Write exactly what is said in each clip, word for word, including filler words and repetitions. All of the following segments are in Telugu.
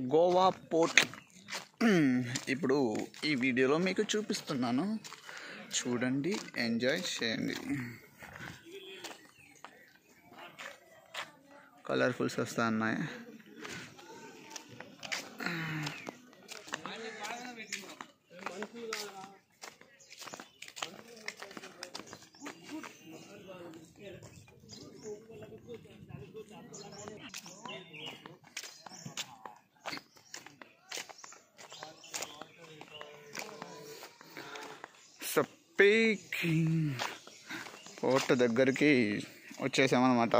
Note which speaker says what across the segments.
Speaker 1: గోవా పోర్ట్ ఇప్పుడు ఈ వీడియోలో మీకు చూపిస్తున్నాను, చూడండి, ఎంజాయ్ చేయండి. కలర్ఫుల్స్ వస్తా ఉన్నాయి. స్పీకింగ్ పోర్ట్ దగ్గరికి వచ్చేసామన్నమాట.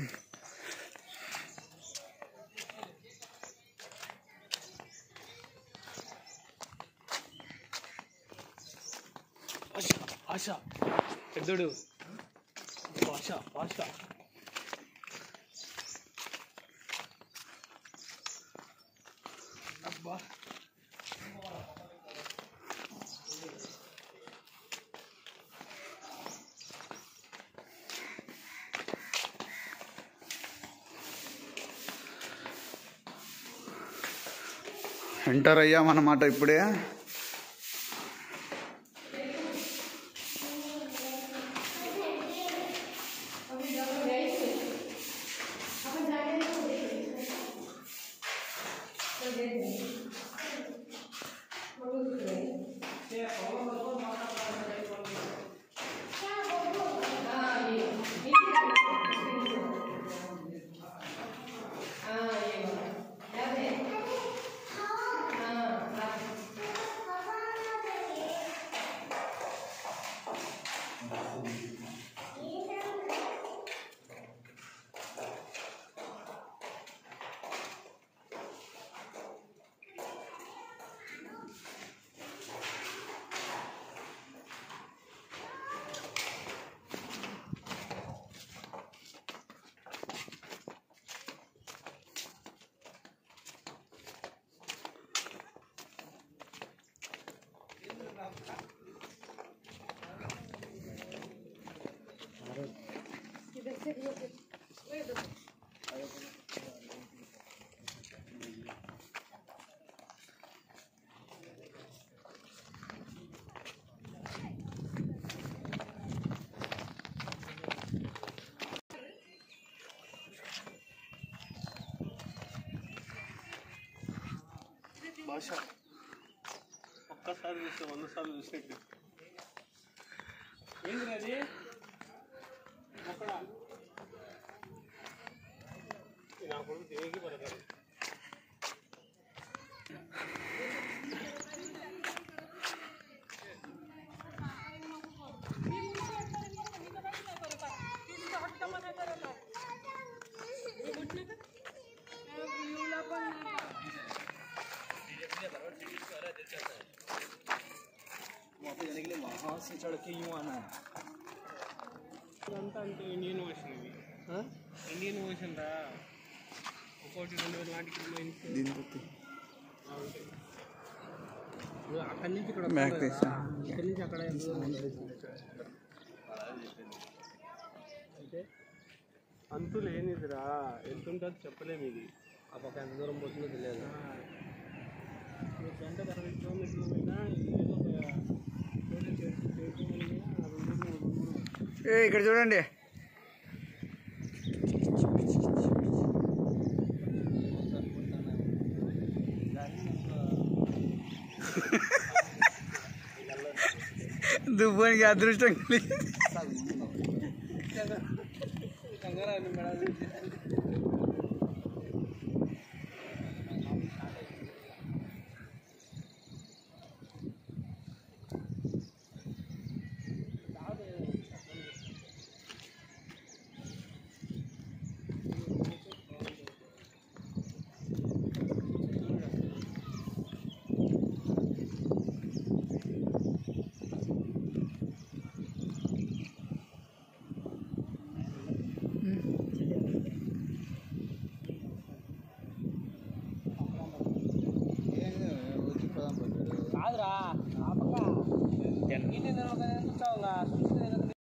Speaker 2: ఆశ పెద్దడు ఆశ ఆశ అబ్బా
Speaker 1: ఎంటర్ అయ్యామన్నమాట ఇప్పుడే.
Speaker 2: భాష ఒక్కసారి చూస్తే వంద సార్లు చూసినట్టు. ఏంటి అది అక్కడ నా కొడుకు దేనికి పడతారు.
Speaker 3: वहाँ से चढ़ के यूँ आना है.
Speaker 2: అంతా అంటే ఇండియన్ ఓషన్, ఇది ఇండియన్ ఓషన్ రా. ఒకటి రెండు వేల నాటికి అక్కడి నుంచి ఇక్కడ ఇక్కడి నుంచి అక్కడ అంటే అంతు లేనిదిరా. ఎంత ఉంటుందో చెప్పలేము. ఇది ఆ పక్క ఎంత దూరం పోతుందో తెలియదు. గంట అరవై కిలోమీటర్ల మీద
Speaker 1: ఇక్కడ చూడండి. దువ్వానికి అదృష్టం కలిగి